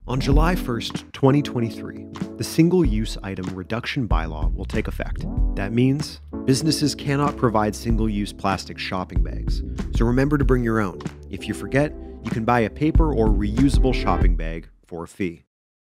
On July 1st, 2023, the Single-Use Item Reduction Bylaw will take effect. That means businesses cannot provide single-use plastic shopping bags, so remember to bring your own. If you forget, you can buy a paper or reusable shopping bag for a fee.